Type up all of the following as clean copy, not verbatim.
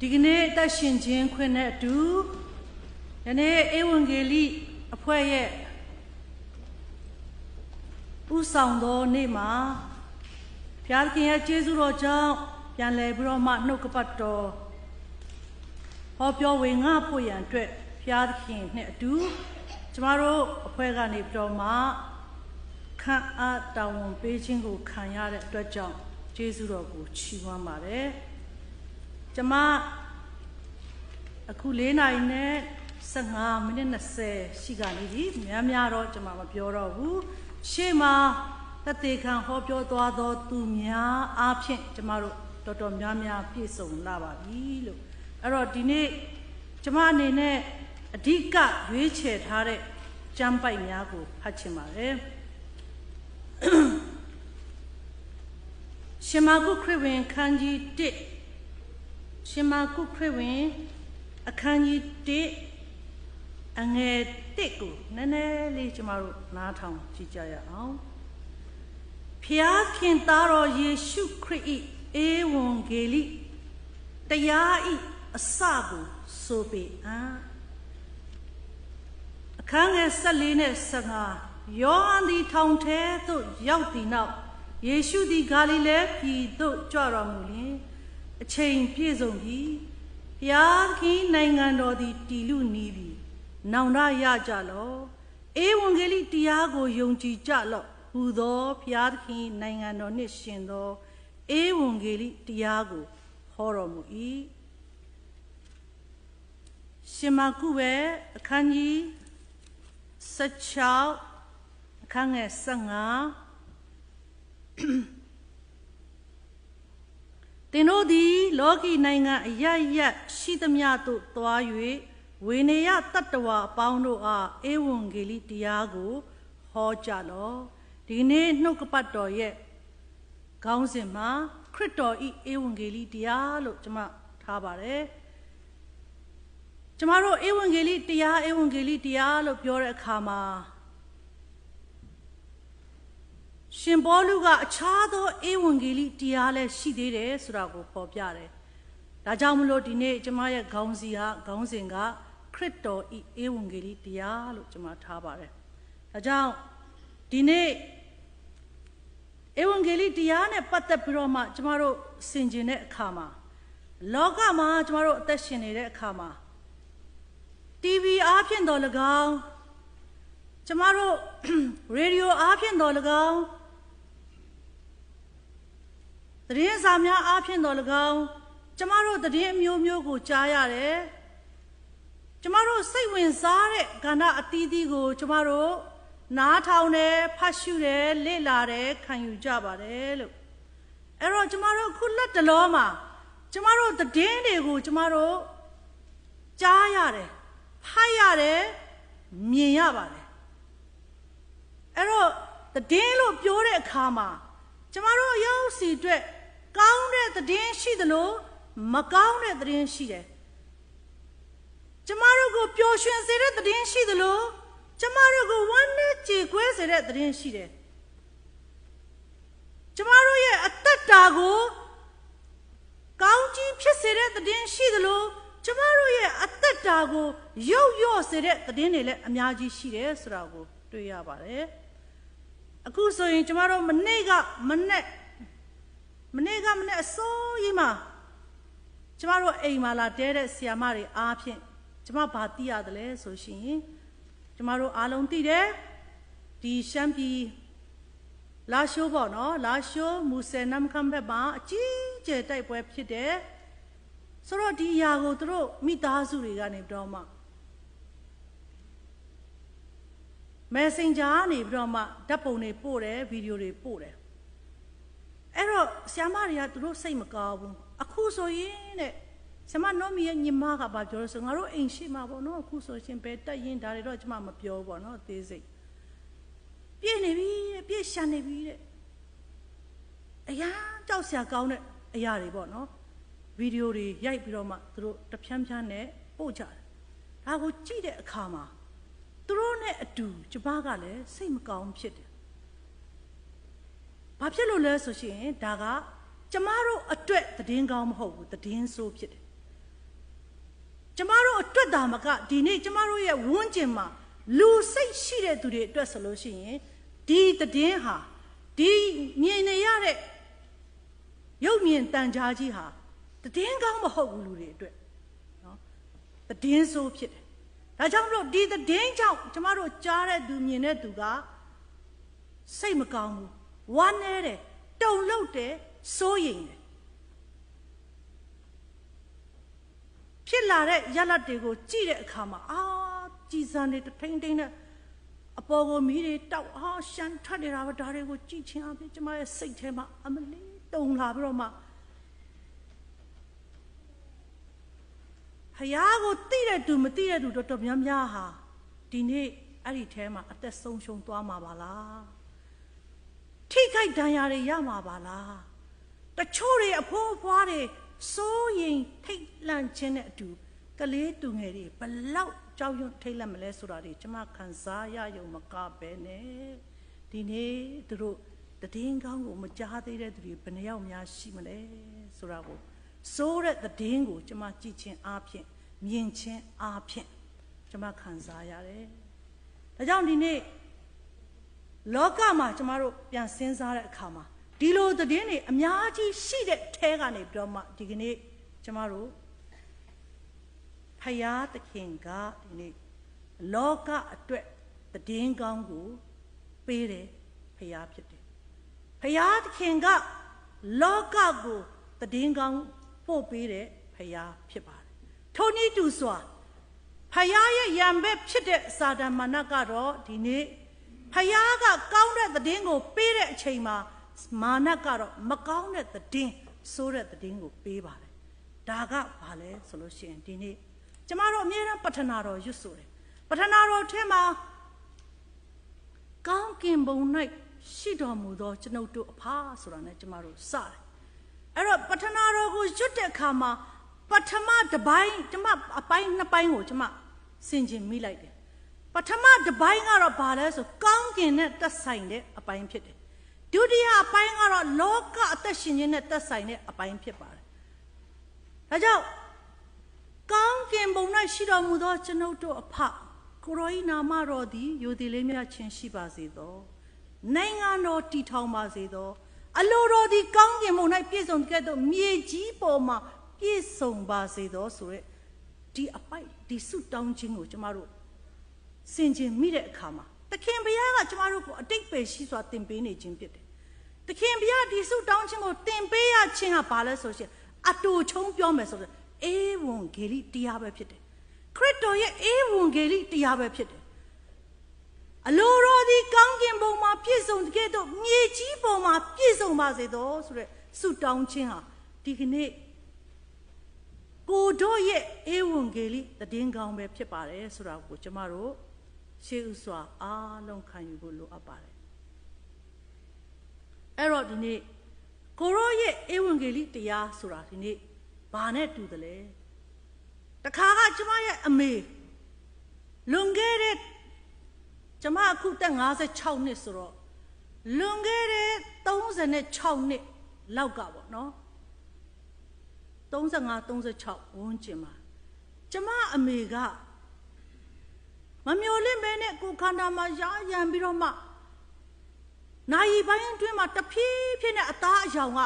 ဒီကနေ့တက်ရှင်ခြင်းခွင့်နဲ့အတူယနေ့ဧဝံဂေလိအဖွဲ့ရဲ့ဥဆောင်သောနေ့မှာဘုရားခင်ရဲ့ကျေးဇူးတော်ကြောင့်ပြန်လည်ပြီးတော့မှနှုတ်ကပတ်တော်ဟောပြောဝေငှဖို့ရန်အတွက်ဘုရားခင်နဲ့အတူကျမတို့အဖွဲ့ကနေပြီးတော့မှခံအားတာဝန်ပေးခြင်းကိုခံရတဲ့အတွက်ကြောင့်ကျေးဇူးတော်ကိုချီးမွမ်းပါတယ်ကျမအခု4 နာရီနဲ့15မိနစ်20ရှိကနေပြီများတော့ကျမမပြောတော့ဘူးရှေ့မှာတသက်ခံဟောပြောသွားသောသူများအားဖြင့်ကျမတို့တော်တော်များပြည့်စုံလာပါပြီလို့အဲ့တော့ဒီနေ့ကျမအနေနဲ့အဓိကရွေးချယ်ထားတဲ့ကျမ်းပိုက်များကိုဖတ်ချင်ပါတယ်ရှင်မာကုခရစ်ဝင်ခန်းကြီး1ရှင်မာကုခရစ်ဝင်အခန်းကြီး1အငယ်1ကိုနည်းနည်းလေးကျမတို့နားထောင်ကြည့်ကြရအောင်ဖျားခင်သားတော်ယေရှုခရစ်၏ဧဝံဂေလိတရား၏အစကိုဆိုပေအခန်းငယ်14နဲ့15ယောဟန်သည်ထောင်ထဲသို့ရောက်သည့်နောက်ယေရှုသည်ဂါလိလဲပြည်သို့ကြွတော်မူလျှင်အချိန်ပြည့်စုံပြီးဘုရားခင်နိုင်ငံတော်သည်တည်လူနီးပြီးနောင်တရကြလော့ဧဝံဂေလိတရားကိုယုံကြည်ကြလော့ဟူသောဘုရားခင်နိုင်ငံတော်နှင့်ရှင်သောဧဝံဂေလိတရားကိုဟောတော်မူ၏ရှင်မာကုပဲအခန်းကြီး16အခန်းငယ်15သင်တို့သည်လောကီနိုင်ငံအရရက်ရှိသမျှသို့သွား၍ဝေနေယတတ္တဝါအပေါင်းတို့အားဧဝံဂေလိတရားကိုဟောကြလော့ဒီနေ့နှုတ်ကပတ်တော်ရဲ့ခေါင်းစဉ်မှာခရစ်တော်ဤဧဝံဂေလိတရားလို့ကျွန်မထားပါတယ်ကျမတို့ဧဝံဂေလိတရားလို့ပြောတဲ့အခါမှာရှင်ပေါလုကအခြားသောဧဝံဂေလိတရားလည်းရှိသေးတယ်ဆိုတာကိုဖော်ပြတယ်။ဒါကြောင့်မလို့ဒီနေ့ကျမရဲ့ခေါင်းစဉ်ကခရစ်တော်ဤဧဝံဂေလိတရားလို့ကျမထားပါတယ်။ဒါကြောင့်ဒီနေ့ဧဝံဂေလိတရားနဲ့ပတ်သက်ပြီးတော့မှကျမတို့ဆင်ခြင်တဲ့အခါမှာလောကမှာကျမတို့အသက်ရှင်နေတဲ့အခါမှာTV အားဖြင့်တော်၎င်းကျမတို့ရေဒီယိုအားဖြင့်တော်၎င်းသတင်းစာများအားဖြင့်တော်၎င်းကျမတို့သတင်းအမျိုးမျိုးကိုကြားရတယ်ကျမတို့စိတ်ဝင်စားတဲ့ကဏ္ဍအသီးသီးကိုကျမတို့နားထောင်တယ်ဖတ်ရှုတယ်လေ့လာတယ်ခံယူကြပါတယ်လို့အဲ့တော့ကျမတို့ခုလက်တလောမှာကျမတို့သတင်းတွေကိုကျမတို့ကြားရတယ်ဖတ်ရတယ်မြင်ရပါတယ်အဲ့တော့သတင်းလို့ပြောတဲ့အခါမှာကျမတို့ရောက်စီအတွက်ကောင်းတဲ့သတင်းရှိသလိုမကောင်းတဲ့သတင်းရှိတယ်ကျမတို့ကိုပျော်ရွှင်စေတဲ့သတင်းရှိသလိုကျမတို့ကိုဝမ်းနည်းကြေကွဲစေတဲ့သတင်းရှိတယ်ကျမတို့ရဲ့အသက်တာကိုကောင်းကြီးဖြစ်စေတဲ့သတင်းရှိသလိုကျမတို့ရဲ့အသက်တာကိုရုပ်ရော့စေတဲ့သတင်းတွေလည်းအများကြီးရှိတယ်ဆိုတာကိုတွေ့ရပါတယ်အခုဆိုရင်ကျမတို့မနေ့ကမနေ့အစိုးရမှာကျမတို့အိမ်မှာလာတဲတဲ့ဆရာမတွေအားဖြင့်ကျမဘာသိရတယ်လဲဆိုရှင်ကျမတို့အားလုံးသိတယ်ဒီရှမ်းပြည်လာရှိုးပေါ့နော်လာရှိုးမူဆယ်နမ်ခမ်းဘက်မှာအကြီးကျယ်တိုက်ပွဲဖြစ်တယ်ဆိုတော့ဒီຢာကိုသူတို့မိသားစုတွေကနေပြီးတော့မှMessenger ကနေပြီးတော့မှဓာတ်ပုံတွေပို့တယ်ဗီဒီယိုတွေပို့တယ်အဲ့တော့ဆရာမတွေကသူတို့စိတ်မကောင်းဘူးအခုဆိုရင်တဲ့ဆရာမနောမီရဲ့ညီမကဘာပြောလဲဆိုငါတို့အိမ်ရှိမှာပေါ့နော်အခုဆိုရှင်ပဲတက်ရင်ဒါတွေတော့ကျမမပြောဘူးပေါ့နော်အသေးစိတ်ပြည့်နေပြီတဲ့ပြည့်ရှမ်းနေပြီတဲ့အရာကြောက်စရာကောင်းတဲ့အရာတွေပေါ့နော်ဗီဒီယိုတွေရိုက်ပြီးတော့မှသူတို့တဖြန်းဖြန်းနဲ့ပို့ကြတယ်ဒါကိုကြည့်တဲ့အခါမှာသူတို့နဲ့အတူကျမကလည်းစိတ်မကောင်းဖြစ်တယ်ဘာဖြစ်လို့လဲဆိုရှင်ဒါကကျမတို့အတွက်သတင်းကောင်းမဟုတ်ဘူးသတင်းဆိုးဖြစ်တယ်ကျမတို့အတွက်တာမကဒီနေ့ကျမတို့ရဲ့ဝန်းကျင်မှာလူစိတ်ရှိတဲ့သူတွေအတွက်ဆိုလို့ရှိရင်ဒီသတင်းဟာဒီမြင်နေရတဲ့ရုပ်မြင်တန်ကြားကြီးဟာသတင်းကောင်းမဟုတ်ဘူးလူတွေအတွက်နော်သတင်းဆိုးဖြစ်တယ်ဒါကြောင့်မလို့ဒီသတင်းကြောင့်ကျမတို့ကြားတဲ့သူမြင်တဲ့သူကစိတ်မကောင်းဘူးဝမ်းနည်းတယ်တုန်လှုပ်တယ်စိုးရိမ်တယ်ဖြစ်လာတဲ့ရလဒ်တွေကိုကြည့်တဲ့အခါမှာကြည်စံတွေတထိန်ထိန်နဲ့အပေါ်ကိုမီးတွေတောက်ရှမ်းထွက်နေတာပဲဒါတွေကိုကြည့်ချင်းအပြင်ကျမရဲ့စိတ်ထဲမှာအမလေးတုန်လာပြီးတော့မှဖယားကိုသိတဲ့သူမသိတဲ့သူတော်တော်များများဟာဒီနေ့အဲ့ဒီထဲမှာအသက်ဆုံးရှုံးသွားမှာပါလားထိခိုက်ဒဏ်ရာတွေရမှာပါလားတချို့တွေအဖိုးအဖွားတွေစိုးရင်ထိတ်လန့်ခြင်းနဲ့အတူကလေးသူငယ်တွေဘလောက်ကြောက်ရွံ့ထိတ်လန့်မလဲဆိုတာတွေကျမခံစားရယုံမကပဲနဲ့ဒီနေ့သူတို့တည်င်းကောင်းကိုမကြားသေးတဲ့သူတွေဘယ်နှယောက်များရှိမလဲဆိုတာကိုစိုးတဲ့တည်င်းကိုကျမကြည့်ခြင်းအားဖြင့်မြင်ခြင်းအားဖြင့်ကျမခံစားရတယ်ဒါကြောင့်ဒီနေ့လောကမှာကျမတို့ပြန်စဉ်းစားတဲ့အခါမှာဒီလိုသတင်းတွေအများကြီးရှိတဲ့ထဲကနေပြီးတော့မှဒီကနေ့ကျမတို့ဖယားသခင်ကဒီနေ့လောကအတွက်သတင်းကောင်းကိုပေးတယ်ဖယားဖြစ်တယ်ဖယားသခင်ကလောကကိုသတင်းကောင်းပို့ပေးတယ်ဖယားဖြစ်ပါတယ်ထိုနည်းတူစွာဖယားရဲ့ရံဘက်ဖြစ်တဲ့စာတမဏေကတော့ဒီနေ့ဖယားကကောင်းတဲ့သတင်းကိုပေးတဲ့အချိန်မှာမာနကတော့မကောင်းတဲ့သတင်းဆိုးတဲ့သတင်းကိုပေးပါတယ်ဒါကဘာလဲဆိုလို့ရှိရင်ဒီနေ့ကျမတို့အမြဲတမ်းပထနာတော်ရွတ်ဆိုတယ်ပထနာတော်ထဲမှာကောင်းကင်ဘုံ၌ရှိတော်မူသောကျွန်ုပ်တို့အဖဆိုတာနဲ့ကျမတို့စတယ်အဲ့တော့ပထနာတော်ကိုရွတ်တဲ့အခါမှာပထမတစ်ပိုင်းကျမအပိုင်းနှစ်ပိုင်းကိုကျမဆင်ခြင်မိလိုက်တယ်ပထမတစ်ပိုင်းကတော့ဘာလဲဆိုကောင်းကင်နဲ့သက်ဆိုင်တဲ့အပိုင်းဖြစ်တယ်ဒုတိယအပိုင်းကတော့လောကအသက်ရှင်ခြင်းနဲ့သက်ဆိုင်တဲ့အပိုင်းဖြစ်ပါတယ်ဒါကြောင့်ကောင်းကင်ဘုံ၌ရှိတော်မူသောကျွန်ုပ်တို့အဖကိုရောဤနာမတော်သည်ယိုသည်လေးမြတ်ခြင်းရှိပါစေသောနိုင်ငံတော်တည်ထောင်ပါစေသောအလိုတော်သည်ကောင်းကင်ဘုံ၌ပြည့်စုံတဲ့သို့မြေကြီးပေါ်မှာပြည့်စုံပါစေသောဆိုရက်ဒီအပိုက်ဒီဆုတောင်းခြင်းကိုကျမတို့စင်ကြင်မိတဲ့အခါမှာသခင်ဘုရားကကျမတို့ကိုအတိတ်ပဲရှိစွာသင်ပေးနေခြင်းဖြစ်တယ်သခင်ဘုရားဒီဆုတောင်းခြင်းကိုသင်ပေးရခြင်းဟာဘာလဲဆိုရှင်အတူချုံပြောမယ်ဆိုတော့ဧဝံဂေလိတရားပဲဖြစ်တယ်ခရစ်တော်ရဲ့ဧဝံဂေလိတရားပဲဖြစ်တယ်အလိုတော်ဒီကောင်းကင်ဘုံမှာပြည့်စုံတဲ့တော့မြေကြီးပေါ်မှာပြည့်စုံပါစေတော့ဆိုတဲ့ဆုတောင်းခြင်းဟာဒီကနေ့ကိုတို့ရဲ့ဧဝံဂေလိသတင်းကောင်းပဲဖြစ်ပါတယ်ဆိုတာကိုကျမတို့ရှေးဥစွာအားလုံးခံယူဖို့လိုအပ်ပါတယ်အဲ့တော့ဒီနေ့ကိုရောရဲ့ဧဝံဂေလိတရားဆိုတာဒီနေ့ဘာနဲ့တူတယ်လဲတခါကကျမရဲ့အမေလွန်ခဲ့တဲ့ကျမအခုတက်56နှစ်ဆိုတော့လွန်ခဲ့တဲ့36နှစ်လောက်ကပေါ့နော်35-36ဝန်းကျင်မှာကျမအမေကမမျော်လင့်ပဲနဲ့ကိုခန္ဓာမှာရာရံပြီးတော့မှနိုင်ပိုင်းအတွင်းမှာတဖြည်းဖြည်းနဲ့အသားအယောင်က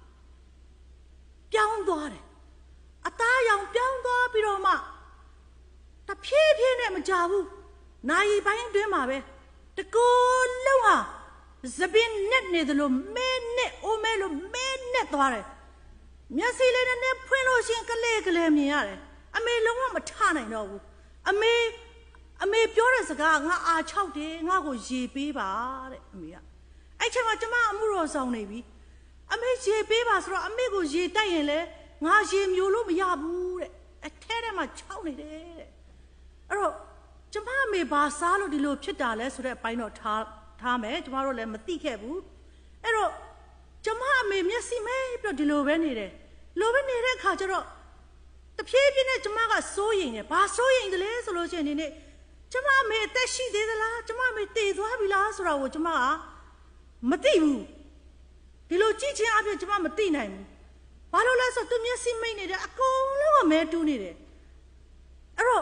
ပြောင်းသွားတယ်အသားအယောင်ပြောင်းသွားပြီးတော့မှတဖြည်းဖြည်းနဲ့မကြဘူးနိုင်ပိုင်းအတွင်းမှာပဲတကူလုံးဟာသပင်နဲ့နေသလိုမဲနဲ့အိုးမဲလို့မဲနဲ့သွားတယ်မျက်စိလေးနဲ့ဖွင့်လို့ရှင်ကလေးကလေးမြင်ရတယ်အမေလုံးဝမထနိုင်တော့ဘူးအမေပြောတဲ့စကားငါအာ6တယ်ငါ့ကိုရေပေးပါတဲ့အမေကအဲ့ချိန်မှာကျမအမှုတော်ဆောင်နေပြီအမေရေပေးပါဆိုတော့အမေကိုရေတိုက်ရင်လေငါရေမျိုးလို့မရဘူးတဲ့အထဲထဲမှာခြောက်နေတယ်တဲ့အဲ့တော့ကျမအမေဘာစားလို့ဒီလိုဖြစ်တာလဲဆိုတဲ့အပိုင်းတော့ထားမယ်ကျမတို့လည်းမသိခဲ့ဘူးအဲ့တော့ကျမအမေမျက်စိမဲပြီးတော့ဒီလိုပဲနေတယ်လိုပဲနေတဲ့အခါကျတော့တဖြည်းဖြည်းနဲ့ကျမကစိုးရိမ်တယ်ဘာစိုးရိမ်တယ်လဲဆိုလို့ရှိရင်ဒီနေ့ကျမအမေအသက်ရှိသေးသလားကျမအမေတည်သွားပြီလားဆိုတာကိုကျမကမသိဘူးဒီလိုကြည့်ချင်းအပြင်ကျမမသိနိုင်ဘူးဘာလို့လဲဆိုသူမျက်စိမိတ်နေတယ်အကုန်လုံးကမဲတူးနေတယ်အဲ့တော့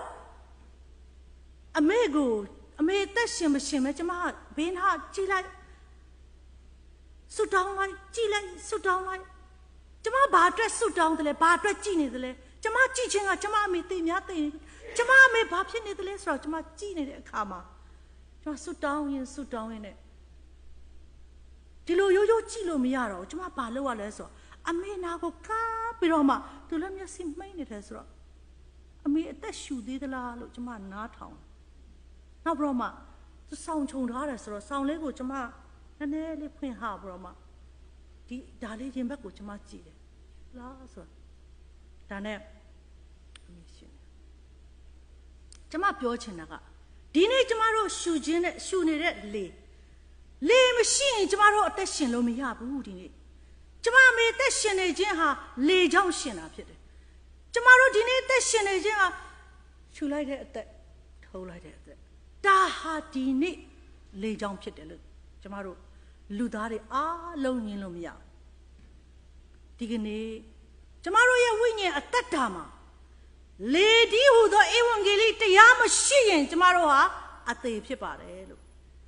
အမေတက်ရှင်မရှင်မဲကျမဘေးနာကြည့်လိုက်ဆူတောင်းလိုက်ကြည့်လိုက်ဆူတောင်းလိုက်ကျမဘာအတွက်ဆူတောင်းတယ်လဲဘာအတွက်ကြည့်နေတယ်လဲကျမကြည့်ချင်းကကျမအမေသိများသိကျမအမေဘာဖြစ်နေတယ်လဲဆိုတော့ကျမကြည့်နေတဲ့အခါမှာကျမဆူတောင်းရင်နဲ့ဒီလိုရိုးရိုးကြည့်လို့မရတော့ကျမဘာလုပ်ရလဲဆိုတော့အမေနာကိုကားပြီးတော့မှသူလည်းမျက်စိမှိတ်နေတယ်ဆိုတော့အမေအသက်ရှူသေးသလားလို့ကျမနားထောင်နောက်ပြီးတော့မှသူဆောင်းချုံထားတယ်ဆိုတော့ဆောင်းလေးကိုကျမနည်းနည်းလေးဖွင့်ဟပြီးတော့မှဒီဒါလေးရင်ဘက်ကိုကျမကြည့်တယ်လားဆိုတော့ဒါနဲ့အမေရှင်ကျမပြောချင်တာကဒီနေ့ကျမတို့ရှူနေတဲ့လေမရှိရင်ကျမတို့အသက်ရှင်လို့မရဘူးဒီနေ့ကျမအမေအသက်ရှင်နေခြင်းဟာလေကြောင့်ရှင်တာဖြစ်တယ်ကျမတို့ဒီနေ့အသက်ရှင်နေခြင်းဟာရှူလိုက်တဲ့အသက်ထိုးလိုက်တဲ့အသက်ဒါဟာဒီနေ့လေကြောင့်ဖြစ်တယ်လို့ကျမတို့လူသားတွေအားလုံးညင်လို့မရဒီကနေ့ကျမတို့ရဲ့ဝိညာဉ်အသက်တာမှာလေဒီဟူသောဧဝံဂေလိတရားမရှိရင်ကျမတို့ဟာအသေးဖြစ်ပါတယ်လို့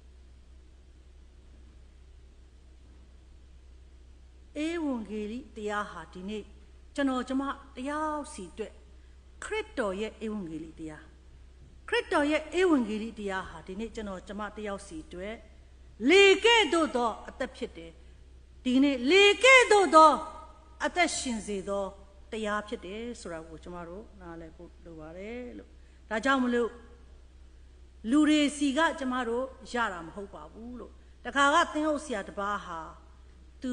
ဧဝံဂေလိတရားဟာဒီနေ့ကျမတရားစီအတွက်ခရစ်တော်ရဲ့ဧဝံဂေလိတရားခရစ်တော်ရဲ့ဧဝံဂေလိတရားဟာဒီနေ့ကျမတရားစီအတွက်လေကဲ့သို့သောအသက်ဖြစ်တယ်ဒီနေ့လေကဲ့သို့သောအသက်ရှင်စေသောတရားဖြစ်တယ်ဆိုတာကိုကျမတို့နားလည်ဖို့လိုပါတယ်လို့ဒါကြောင့်မလို့လူတွေစီကကျမတို့ရတာမဟုတ်ပါဘူးလို့တခါကသင်းဟုတ်ဆရာတပါးဟာသူ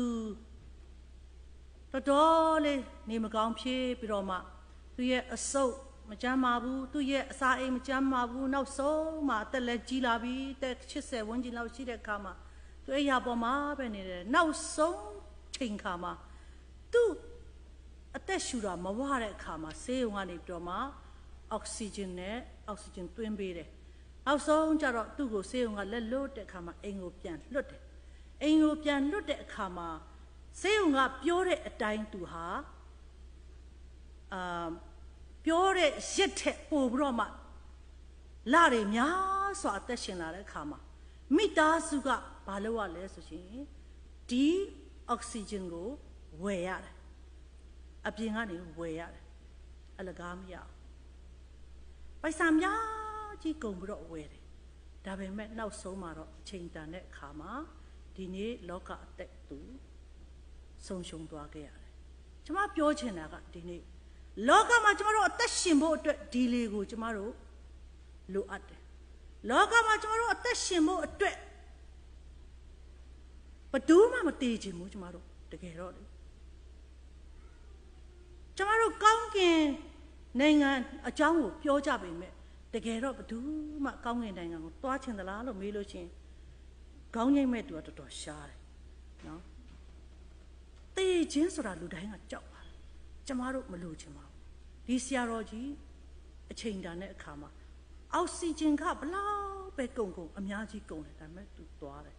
တော်တော်လေးနေမကောင်းဖြစ်ပြီးတော့မှသူရဲ့အဆုပ်မကြမ်းပါဘူးသူရဲ့အစာအိမ်မကြမ်းပါဘူးနောက်ဆုံးမှအသက်လည်းကြီးလာပြီတက်80ဝန်းကျင်လောက်ရှိတဲ့အခါမှာသူအိယာပေါ်မှာပဲနေတယ်နောက်ဆုံးချိန်ခါမှာသူအသက်ရှူတာမဝတဲ့အခါမှာဆေးရုံကနေပြီးတော့မှအောက်ဆီဂျင်သွင်းပေးတယ်နောက်ဆုံးကျတော့သူ့ကိုဆေးရုံကလက်လွတ်တဲ့အခါမှာအိမ်ကိုပြန်လွတ်တယ်အိမ်ကိုပြန်လွတ်တဲ့အခါမှာဆေးရုံကပြောတဲ့အတိုင်းသူဟာပြောတဲ့ရက်ထက်ပိုပြီးတော့မှလာတွေများစွာအသက်ရှင်လာတဲ့အခါမှာမိသားစုကဘာလုပ်ရလဲဆိုရင်ဒီအောက်ဆီဂျင်ကိုဝယ်ရတယ်အပြင်ကနေဝယ်ရတယ်အလကားမရအောင်ပိုက်ဆံများကြီးကုန်ပြီးတော့ဝယ်တယ်ဒါပေမဲ့နောက်ဆုံးမှာတော့အချိန်တန်တဲ့အခါမှာဒီနေ့လောကအသက်သူဆုံးရှုံးသွားခဲ့ရတယ်ကျမပြောချင်တာကဒီနေ့လောကမှာကျမတို့အသက်ရှင်ဖို့အတွက်ဒီလေကိုကျမတို့လိုအပ်တယ်လောကမှာကျမတို့အသက်ရှင်ဖို့အတွက်ဘယ်သူမှမတည်ချင်ဘူးကျမတို့တကယ်တော့လေကျမတို့ကောင်းကင်နိုင်ငံအကြောင်းကိုပြောကြပေမဲ့တကယ်တော့ဘယ်သူမှကောင်းကင်နိုင်ငံကိုသွားချင်သလားလို့မေးလို့ရှိရင်ခေါင်းငိမ့်မဲ့သူကတော်တော်ရှားတယ်နော်တည်ခြင်းဆိုတာလူတိုင်းကကြောက်ပါကျမတို့မလိုချင်ပါဘူးဒီဆရာတော်ကြီးအချိန်တန်တဲ့အခါမှာအောက်ဆီဂျင်ကဘလောက်ပဲကုန်အများကြီးကုန်တယ်ဒါပေမဲ့သူသွားတယ်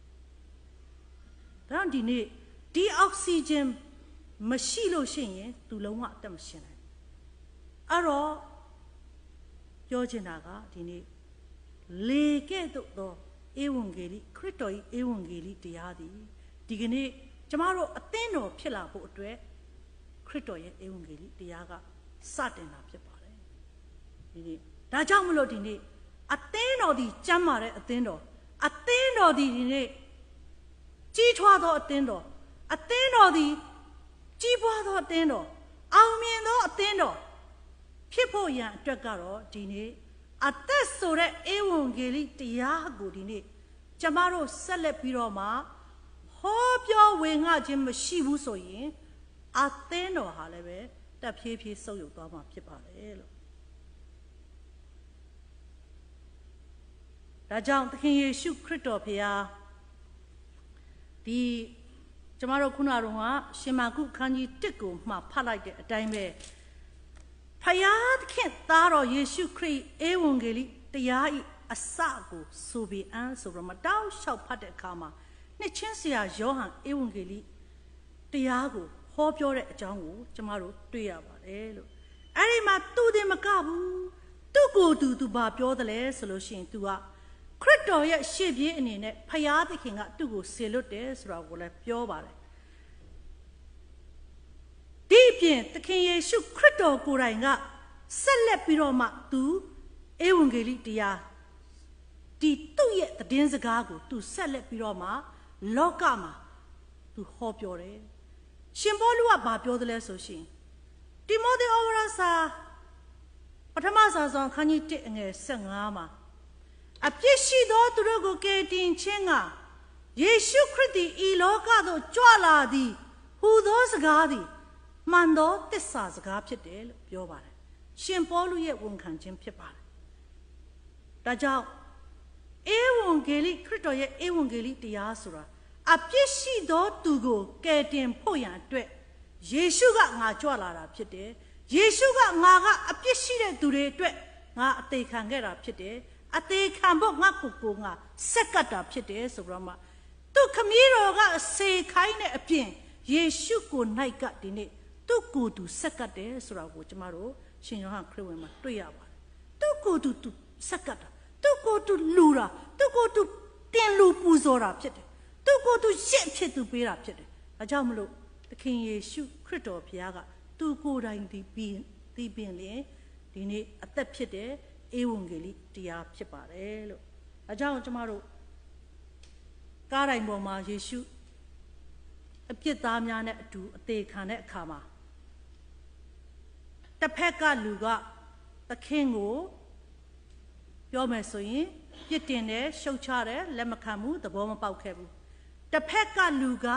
ဒါဒီနေ့ဒီအောက်ဆီဂျင်မရှိလို့ရှိရင်သူလုံးဝအသက်မရှင်နိုင်အဲ့တော့ပြောချင်တာကဒီနေ့လေကဲ့သို့သောဧဝံဂေလိခရစ်တော်၏ဧဝံဂေလိတရားသည်ဒီကနေ့ကျမတို့အသင်းတော်ဖြစ်လာဖို့အတွက်ခရစ်တော်ရဲ့ဧဝံဂေလိတရားကစတင်တာဖြစ်ပါတယ်ဒီနေ့ဒါကြောင့်မလို့ဒီနေ့အသင်းတော်ဒီကျမ်းမာတဲ့အသင်းတော်ဒီနေ့ကြီးထွားသောအသင်းတော်ဒီကြီးပွားသောအသင်းတော်အောင်မြင်သောအသင်းတော်ဖြစ်ဖို့ရန်အတွက်ကတော့ဒီနေ့အသက်ဆိုတဲ့ဧဝံဂေလိတရားကိုဒီနေ့ကျမတို့ဆက်လက်ပြီးတော့မှဟောပြောဝေငှခြင်းမရှိဘူးဆိုရင်အသင်းတော်ဟာလည်းပဲတက်ဖြည်းဖြည်းဆုတ်ယုတ်သွားမှာဖြစ်ပါတယ်လို့ဒါကြောင့်သခင်ယေရှုခရစ်တော်ဖခင်ဒီကျမတို့ခုနကတော့ရှင်မာကုခန်းကြီး1ကိုမှဖတ်လိုက်တဲ့အတိုင်းပဲဖခင်သားတော်ယေရှုခရစ်ဧဝံဂေလိတရားဤအစကိုဆိုပြီးဆိုပြီးမှတောက်လျှောက်ဖတ်တဲ့အခါမှာနှစ်ချင်းဆရာယောဟန်ဧဝံဂေလိတရားကိုဟောပြောတဲ့အကြောင်းကိုကျမတို့တွေ့ရပါတယ်လို့အဲ့ဒီမှာသူတင်မကဘူးကိုသူဘာပြောတယ်လဲဆိုလို့ရှိရင် तू ကခရစ်တော်ရဲ့ရှေ့ပြေးအနေနဲ့ဖယားသခင်ကသူ့ကိုဆေလွတ်တယ်ဆိုတော့ကိုလည်းပြောပါတယ်ဒီပြင်သခင်ယေရှုခရစ်တော်ကိုယ်တိုင်ကဆက်လက်ပြီးတော့မှ तू ဧဝံဂေလိတရားဒီသူ့ရဲ့သတင်းစကားကို तू ဆက်လက်ပြီးတော့မှလောကမှာ तू ဟောပြောတယ်ရှင်ပေါလုကဘာပြောတယ်လဲဆိုရှင်တိမောသေဩဝါဒစာပထမစာဆောင်ခန်းကြီး1အငယ်15မှာအပြစ်ရှိသောသူတို့ကိုကယ်တင်ခြင်းကယေရှုခရစ်သည်ဤလောကသို့ကြွလာသည်ဟူသောစကားသည်မှန်သောသစ္စာစကားဖြစ်တယ်လို့ပြောပါတယ်ရှင်ပေါလုရဲ့ဝန်ခံခြင်းဖြစ်ပါတယ်ဒါကြောင့်ဧဝံဂေလိခရစ်တော်ရဲ့ဧဝံဂေလိတရားဆိုတာအပြစ်ရှိသောသူကိုကယ်တင်ဖို့ရန်အတွက်ယေရှုကငါကြွလာတာဖြစ်တယ်ယေရှုကငါကအပြစ်ရှိတဲ့သူတွေအတွက်ငါအသေးခံခဲ့တာဖြစ်တယ်အသေးခံဖို့ငါကိုငါဆက်ကပ်တာဖြစ်တယ်ဆိုတော့မှသူခမည်းတော်ကစေခိုင်းတဲ့အပြင်ယေရှုကို၌ကဒီနေ့သူ့ကိုယ်သူဆက်ကပ်တယ်ဆိုတာကိုကျမတို့ရှင်ယောဟန်ခရစ်ဝင်မှာတွေ့ရပါတယ်သူ့ကိုယ်သူဆက်ကပ်တာသူ့ကိုယ်သူလူတာသူ့ကိုယ်သူတင်လူပူဇော်တာဖြစ်တယ်သူ့ကိုယ်သူရစ်ဖြစ်သူပေးတာဖြစ်တယ်ဒါကြောင့်မလို့သခင်ယေရှုခရစ်တော်ဘုရားကသူကိုယ်တိုင်ဒီပင်လင်ဒီနေ့အသက်ဖြစ်တဲ့ဧဝံဂေလိတရားဖြစ်ပါတယ်လို့ဒါကြောင့်ကျမတို့ကားတိုင်းပေါ်မှာယေရှုအပြစ်သားများနဲ့အတူအသေးခံတဲ့အခါမှာတစ်ဖက်ကလူကသခင်ကိုပြောမယ်ဆိုရင်ပြစ်တင်တယ်ရှုတ်ချတယ်လက်မခံဘူးသဘောမပေါက်ခဲ့ဘူးတစ်ဖက်ကလူက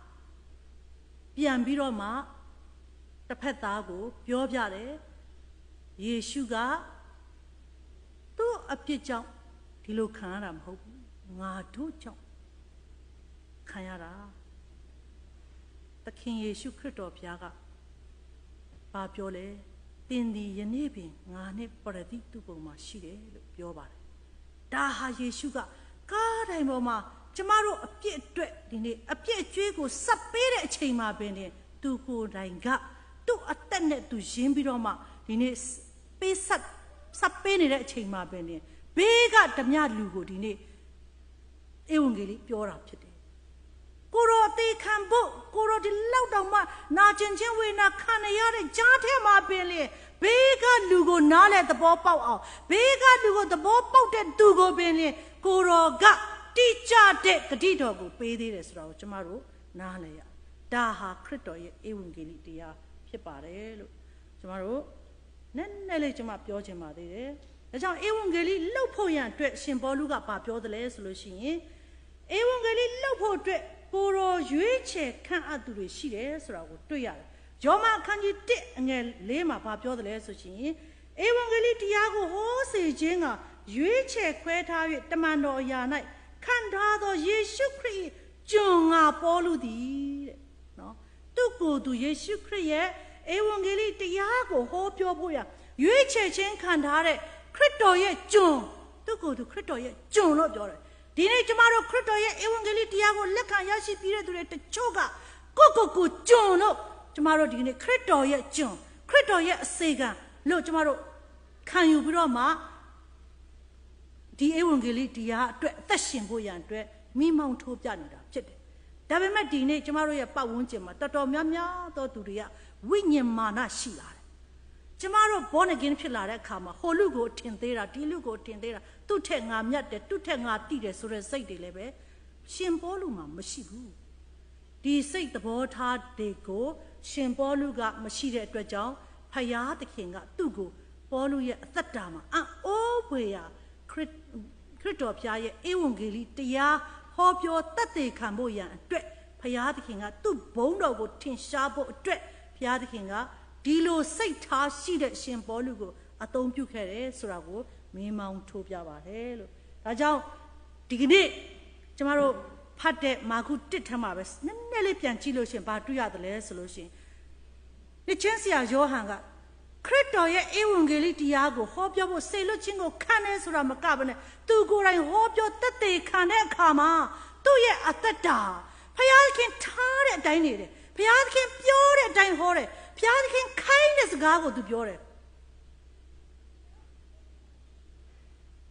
ပြန်ပြီးတော့မှတစ်ဖက်သားကိုပြောပြတယ်ယေရှုကသူ့အပြစ်ကြောင့်ဒီလိုခံရတာမဟုတ်ဘူးငါတို့ကြောင့်ခံရတာသခင်ယေရှုခရစ်တော်ဘုရားကဘာပြောလဲသင်သည်ယနေ့ပင်ငါနဲ့ပရဒိတုပုံမှာရှိတယ်လို့ပြောပါတယ်ဒါဟာယေရှုကကားတိုင်းပေါ်မှာကျမတို့အပြစ်အတွက်ဒီနေ့အပြစ်အကျွေးကိုစပ်ပေးတဲ့အချိန်မှာပင်သူကိုယ်တိုင်ကသူ့အသက်နဲ့သူရင်းပြီးတော့မှဒီနေ့ပေးစပ်ပေးနေတဲ့အချိန်မှာပင်ဘေးကဓမြလူကိုဒီနေ့ဧဝံဂေလိပြောတာဖြစ်တယ်ကိုရောအသေးခံဖို့ကိုရောဒီလောက်တောင်မှနာကျင်ခြင်းဝေဒနာခံရတဲ့ကြားထဲမှာပင်ဘေးကလူကိုနားလဲသဘောပေါက်အောင်ဘေးကလူကိုသဘောပေါက်တဲ့သူကိုပင်ကိုရောကတိကျတဲ့ဂတိတော်ကိုပေးသေးတယ်ဆိုတာကိုကျမတို့နားလဲရဒါဟာခရစ်တော်ရဲ့ဧဝံဂေလိတရားဖြစ်ပါတယ်လို့ကျမတို့နည်းနည်းလေးကျမပြောချင်ပါသေးတယ်ဒါကြောင့်ဧဝံဂေလိလှုပ်ဖို့ရန်အတွက်ရှင်ပေါလုကပြောတယ်လဲဆိုလို့ရှိရင်ဧဝံဂေလိလှုပ်ဖို့အတွက်ကိုရောရွေးချယ်ခန့်အပ်သူတွေရှိတယ်ဆိုတာကိုတွေ့ရတယ်ယောမအခန်းကြီး1အငယ်4မှာပြောတယ်လဲဆိုရှင်ဧဝံဂေလိတရားကိုဟောစေခြင်းကရွေးချယ်ခွဲထား၍တမန်တော်အရာ၌ခံထားသောယေရှုခရစ်ကျွန်ငါပေါလုသည်တဲ့နော်သူကိုယ်သူယေရှုခရစ်ရဲ့ဧဝံဂေလိတရားကိုဟောပြောဖို့ရရွေးချယ်ခြင်းခံထားတဲ့ခရစ်တော်ရဲ့ကျွန်သူကိုယ်သူခရစ်တော်ရဲ့ကျွန်လို့ပြောတယ်ဒီနေ့ကျမတို့ခရစ်တော်ရဲ့ဧဝံဂေလိတရားကိုလက်ခံရရှိပြီးတဲ့သူတွေတချို့ကကိုကျွန်လို့ကျမတို့ဒီနေ့ခရစ်တော်ရဲ့ကျွန်ခရစ်တော်ရဲ့အစေခံလို့ကျမတို့ခံယူပြီးတော့မှဒီဧဝံဂေလိတရားအတွက်အသက်ရှင်ဖို့ရန်အတွက်မိမောင်းထိုးပြနေတာဖြစ်တယ်ဒါပေမဲ့ဒီနေ့ကျမတို့ရဲ့ပတ်ဝန်းကျင်မှာတော်တော်များများသောသူတွေကဝိညာဉ်မာနရှိလာတယ်ကျမတို့born againဖြစ်လာတဲ့အခါမှာဟိုလူကိုထင်သေးတာဒီလူကိုထင်သေးတာသူ့ထက်ငါမြတ်တယ်သူ့ထက်ငါတိတယ်ဆိုတဲ့စိတ်တွေလည်းပဲရှင်ပေါလုမှာမရှိဘူးဒီစိတ်သဘောထားတွေကိုရှင်ပေါလုကမရှိတဲ့အတွက်ကြောင့်ဖယားသခင်ကသူ့ကိုပေါလုရဲ့အသက်တာမှာအိုးဖွေရာခရစ်တော်ဘုရားရဲ့ဧဝံဂေလိတရားဟောပြောတတ်သိခံဖို့ရန်အတွက်ဘုရားသခင်ကသူ့ဘုန်းတော်ကိုထင်ရှားဖို့အတွက်ဘုရားသခင်ကဒီလိုစိတ်ထားရှိတဲ့ရှင်ပေါလုကိုအသုံးပြုခဲ့တယ်ဆိုတာကိုမင်းမောင်းထိုးပြပါတယ်လို့ဒါကြောင့်ဒီကနေ့ကျမတို့ဖတ်တဲ့မာကု1ထမ်းမှာပဲနည်းနည်းလေးပြန်ကြည့်လို့ရှင်ဘာတွေ့ရတယ်လဲဆိုလို့ရှင်ဒီချင်းဆရာယောဟန်ကခရစ်တော်ရဲ့ဧဝံဂေလိတရားကိုဟောပြောဖို့စေလွတ်ခြင်းကိုခံနေဆိုတာမကဘဲနဲ့သူကိုယ်တိုင်ဟောပြောတတ်သိခံတဲ့အခါမှာသူ့ရဲ့အသက်တာဘုရားခင်ထားတဲ့အတိုင်းနေတယ်ဘုရားခင်ပြောတဲ့အတိုင်းဟောတယ်ဘုရားခင်ခိုင်းတဲ့စကားကိုသူပြောတယ်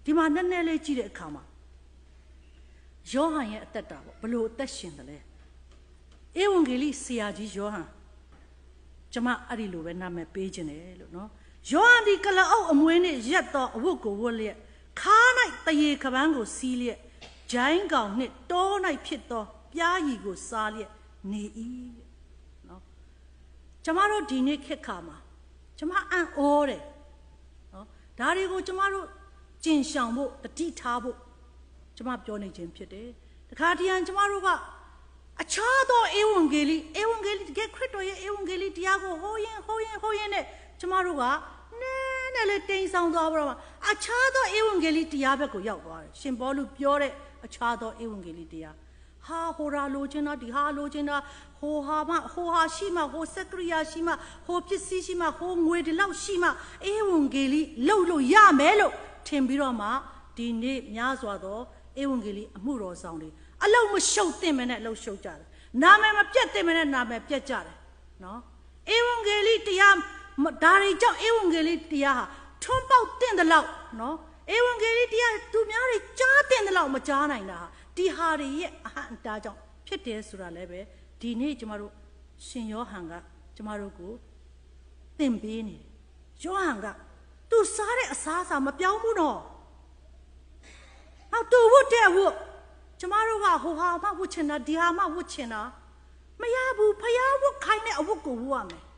ဒီမှာနည်းနည်းလေးကြည့်တဲ့အခါမှာယောဟန်ရဲ့အသက်တာပေါ့ဘလို့အသက်ရှင်တယ်လဲဧဝံဂေလိဆရာကြီးယောဟန်ကျမအဲ့ဒီလိုပဲနာမည်ပေးခြင်းတယ်လို့နော်ယောဟန်ဒီကလအုပ်အမွေးနဲ့ရက်တော့အဝတ်ကိုဝတ်လျက်ခါး၌တရေခပန်းကိုစီးလျက်ဂျိုင်းကောင်နှင့်တော၌ဖြစ်သောပြားရည်ကိုစားလျက်နေ၏နော်ကျမတို့ဒီနေ့ခေတ်ခါမှာကျမအံ့ဩတယ်နော်ဒါတွေကိုကျမတို့ကျင့်ရှောင်ဖို့တတိထားဖို့ကျမပြောနေခြင်းဖြစ်တယ်တခါတည်းကျမတို့ကအခြားသောဧဝံဂေလိတကယ်ခရစ်တော်ရဲ့ဧဝံဂေလိတရားကိုဟိုးရင်နဲ့ကျမတို့ကနည်းနည်းလေးတိမ်ဆောင်သွားပြီးတော့အခြားသောဧဝံဂေလိတရားဘက်ကိုရောက်သွားတယ်ရှင်ပေါလုပြောတဲ့အခြားသောဧဝံဂေလိတရားဟာဟိုရာလိုချင်တာဒီဟာလိုချင်တာဟိုဟာရှိမှဟိုစက်ကရိယာရှိမှဟိုပစ္စည်းရှိမှဟိုငွေဒီလောက်ရှိမှဧဝံဂေလိလှုပ်လို့ရမယ်လို့ထင်ပြီးတော့မှဒီနေ့များစွာသောဧဝံဂေလိအမှုတော်ဆောင်တွေအလုံးမရှုပ်သင့်မနဲ့အလုံးရှုပ်ကြတယ်နာမည်မပြတ်သင့်မနဲ့နာမည်ပြတ်ကြတယ်နော်ဧဝံဂေလိတရားဒါတွေကြောင့်ဧဝံဂေလိတရားဟာထွန်းပေါက်သင့်တယ်လို့နော်ဧဝံဂေလိတရားသူများတွေကြားသင့်တယ်လို့မကြားနိုင်တာဒီဟာတွေရဲ့အဟံတာကြောင့်ဖြစ်တယ်ဆိုတာလည်းပဲဒီနေ့ကျမတို့ရှင်ယောဟန်ကကျမတို့ကိုသင်ပေးနေတယ်ယောဟန်ကသူစားတဲ့အစားအစာမပြောင်းဘူးနော်ဟောသူဝတ်တဲ့ဝတ်ကျမတို့ကဟိုဟာမှဝတ်ချင်တာဒီဟာမှဝတ်ချင်တာမရဘူးဖယားဝတ်ခိုင်းတဲ့အဝတ်ကိုဝတ်ရမယ်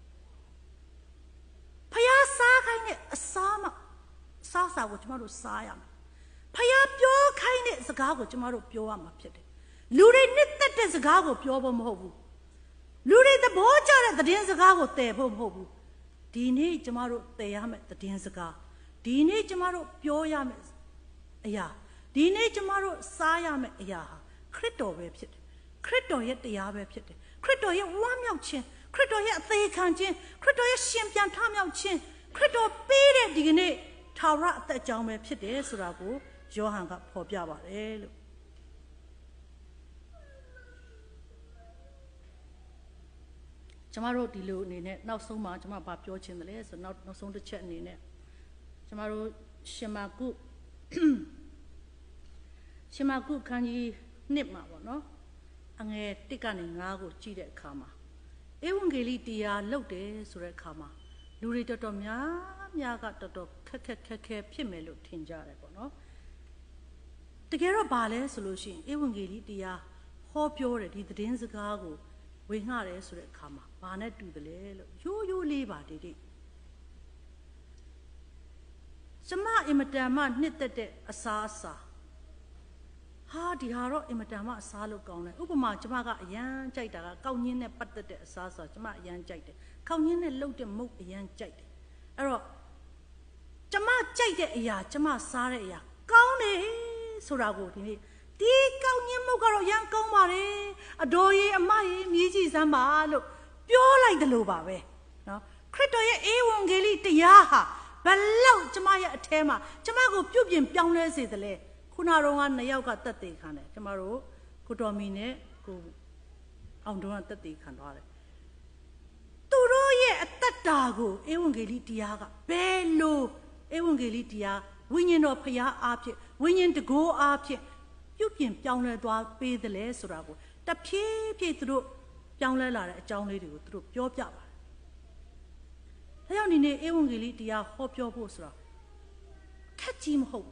ဖယားစားခိုင်းတဲ့အစားမှစားစာကိုကျမတို့စားရမယ်ဖယားပြောခိုင်းတဲ့စကားကိုကျမတို့ပြောရမှာဖြစ်တယ်လူတွေနှစ်သက်တဲ့စကားကိုပြောဖို့မဟုတ်ဘူးလူတွေသဘောကျတဲ့သတင်းစကားကိုတည်ဖို့မဟုတ်ဘူးဒီနေ့ကျမတို့တည်ရမယ်သတင်းစကားဒီနေ့ကျမတို့ပြောရမယ်အရာဒီနေ့ကျမတို့စားရမယ့်အရာဟာခရစ်တော်ပဲဖြစ်တယ်ခရစ်တော်ရဲ့တရားပဲဖြစ်တယ်ခရစ်တော်ရဲ့ဝမ်းမြောက်ခြင်းခရစ်တော်ရဲ့အသေးခံခြင်းခရစ်တော်ရဲ့ရှင်ပြန်ထမြောက်ခြင်းခရစ်တော်ပေးတဲ့ဒီကနေ့ထာဝရအသက်ကြောင်းပဲဖြစ်တယ်ဆိုတာကိုယောဟန်ကဖော်ပြပါတယ်လို့ကျမတို့ဒီလိုအနေနဲ့နောက်ဆုံးမှာကျမဘာပြောချင်တယ်လဲဆိုနောက်ဆုံးတစ်ချက်အနေနဲ့ကျမတို့ရှင်မာကုခန်းကြီး1မှာပေါ့နော်အငယ်1ကနေ9ကိုကြည့်တဲ့အခါမှာဧဝံဂေလိတရားလုပ်တယ်ဆိုတဲ့အခါမှာလူတွေတော်တော်များကတော်တော်ခက်ဖြစ်မယ်လို့ထင်ကြတယ်ပေါ့နော်တကယ်တော့ဘာလဲဆိုလို့ရှိရင်ဧဝံဂေလိတရားဟောပြောတယ်ဒီသတင်းစကားကိုဝေငှတယ်ဆိုတဲ့အခါမှာဘာနဲ့တူတယ်လဲလို့ရိုးလေးပါတိတိကျမအင်မတန်မှနှစ်သက်တဲ့အစားအစာဟာဒီဟာတော့အင်မတန်မှအစားလို့ကောင်းတယ်ဥပမာကျမကအရန်ကြိုက်တာကကောက်ညင်းနဲ့ပတ်သက်တဲ့အစားကျမအရန်ကြိုက်တယ်ကောက်ညင်းနဲ့လှုပ်တဲ့မုတ်အရန်ကြိုက်တယ်အဲ့တော့ကျမကြိုက်တဲ့အရာကျမစားတဲ့အရာကောင်းတယ်ဆိုတာကိုဒီနေ့ဒီကောက်ညင်းမုတ်ကတော့ရန်ကောင်းပါတယ်အတော်ကြီးအမကြီးမြည်ကြည့်စမ်းပါလို့ပြောလိုက်တယ်လို့ပါပဲနော်ခရစ်တော်ရဲ့ဧဝံဂေလိတရားဟာဘလောက်ကျမရဲ့အထဲမှာကျမကိုပြုတ်ပြင်ပြောင်းလဲစေသလဲခုနတော့က2ယောက်ကတက်သေးခံတယ်ကျမတို့ကိုတော်မီနဲ့ကိုအောင်တုံးကတက်သေးခံသွားတယ်သူတို့ရဲ့အသက်တာကိုဧဝံဂေလိတရားကဘယ်လိုဧဝံဂေလိတရားဝိညာဉ်တော်ဖျားအားဖြင့်ဝိညာဉ်တကိုးအားဖြင့်ပြုတ်ပြင်ပြောင်းလဲသွားပေးသလဲဆိုတာကိုတဖြည်းဖြည်းသူတို့ပြောင်းလဲလာတဲ့အကြောင်းလေးတွေကိုသူတို့ပြောပြပါတယ်ဒါကြောင့်ဒီနေ့ဧဝံဂေလိတရားဟောပြောဖို့ဆိုတာခက်ကြီးမဟုတ်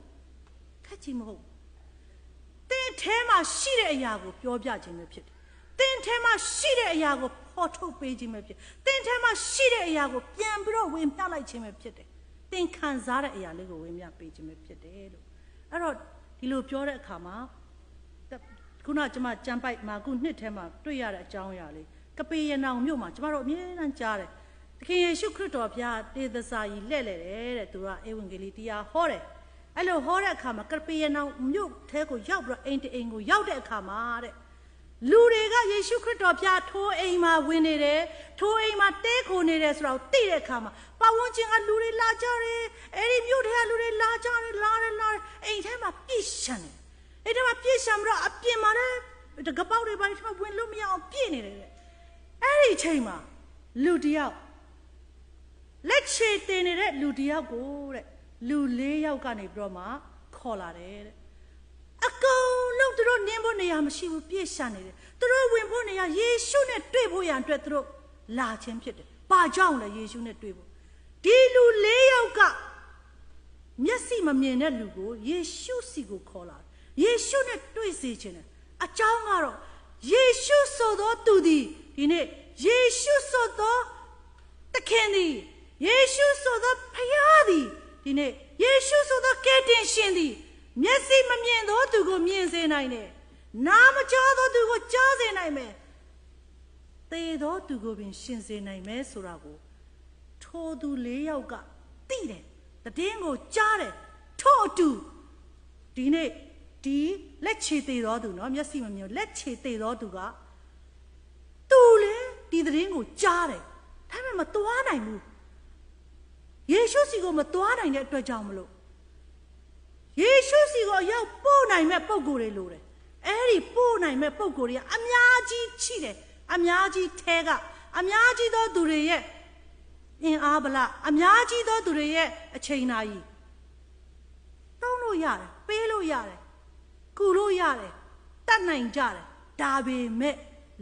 တင်းထဲမှာရှိတဲ့အရာကိုပြောပြခြင်းပဲဖြစ်တယ်တင်းထဲမှာရှိတဲ့အရာကိုဖော်ထုတ်ပေးခြင်းပဲဖြစ်တင်းထဲမှာရှိတဲ့အရာကိုပြန်ပြီးတော့ဝင်ပြလိုက်ခြင်းပဲဖြစ်တယ်တင်းခံစားတဲ့အရာလေးကိုဝင်ပြပေးခြင်းပဲဖြစ်တယ်လို့အဲ့တော့ဒီလိုပြောတဲ့အခါမှာခုနကျမကြမ်းပိုက်မာကုနှစ်ထဲမှာတွေ့ရတဲ့အကြောင်းအရာလေးကပေရနောင်မြို့မှာကျမတို့အမြဲတမ်းကြားတယ်သခင်ယေရှုခရစ်တော်ဘုရားတေသစာကြီးလှဲ့လေတယ်တဲ့သူကဧဝံဂေလိတရားဟောတယ်အဲ့လိုဟောတဲ့အခါမှာကပေရနောင်မြို့ထဲကိုရောက်ပြီးတော့အိမ်တအိမ်ကိုရောက်တဲ့အခါမှာတဲ့လူတွေကယေရှုခရစ်တော်ဘုရားထိုးအိမ်မှာဝင်နေတယ်ထိုးအိမ်မှာတဲခိုနေတယ်ဆိုတာကိုသိတဲ့အခါမှာပတ်ဝန်းကျင်ကလူတွေလာကြတယ်အဲ့ဒီမြို့ထဲကလူတွေလာကြတယ်လာတယ်အိမ်ထဲမှာပြည့်ရှံတယ်အဲ့ဒါမှပြည့်ရှံပြီးတော့အပြင်မှာလည်းကပောက်တွေပါထမဝင်လို့မရအောင်ပြည့်နေတယ်တဲ့အဲ့ဒီချိန်မှာလူတယောက်လက်ချေတင်နေတဲ့လူတယောက်ကိုတဲ့လူ4 ယောက်ကနေပြီးတော့မှခေါ်လာတယ်တဲ့အကုန်လုံးသူတို့နင်းဖို့နေရာမရှိဘူးပြည့်ရှံနေတယ်သူတို့ဝင်ဖို့နေရာယေရှုနဲ့တွေ့ဖို့ရန်အတွက်သူတို့လာခြင်းဖြစ်တယ်ဘာကြောင့်လဲယေရှုနဲ့တွေ့ဖို့ဒီလူ4 ယောက်ကမျက်စိမမြင်တဲ့လူကိုယေရှုစီကိုခေါ်လာယေရှုနဲ့တွေ့စေခြင်းတယ်အကြောင်းကတော့ယေရှုဆိုသောသူသည်ဒီနေ့ယေရှုဆိုသောသခင်သည်ယေရှုဆိုသောဖခင်သည်ဒီနေ့ယေရှုဆိုသောကယ်တင်ရှင်သည်မျက်စိမမြင်သောသူကိုမြင်စေနိုင်တယ်နားမကြားသောသူကိုကြားစေနိုင်မယ်သေသောသူကိုပင်ရှင်စေနိုင်မယ်ဆိုတာကိုထိုသူ4 ယောက်ကသိတယ်တည်င်းကိုကြားတယ်ထို့အတူဒီနေ့ဒီလက်ချေသေးသောသူနော်မျက်စိမမြင်လက်ချေသေးသောသူကသူလေဒီတည်င်းကိုကြားတယ်ဒါပေမဲ့မသွားနိုင်ဘူးယေရှုစီကိုမသွားနိုင်တဲ့အတွက်ကြောင့်မလို့ယေရှုစီကိုရောက်ပို့နိုင်မဲ့ပုံကိုယ်တွေလိုတယ်အဲ့ဒီပို့နိုင်မဲ့ပုံကိုယ်တွေကအများကြီးရှိတယ်အများကြီးထဲကအများကြီးသောသူတွေရဲ့အင်အားဗလားအများကြီးသောသူတွေရဲ့အချိန်နာကြီးတောင်းလို့ရတယ်ပေးလို့ရတယ်ကူလို့ရတယ်တတ်နိုင်ကြတယ်ဒါပေမဲ့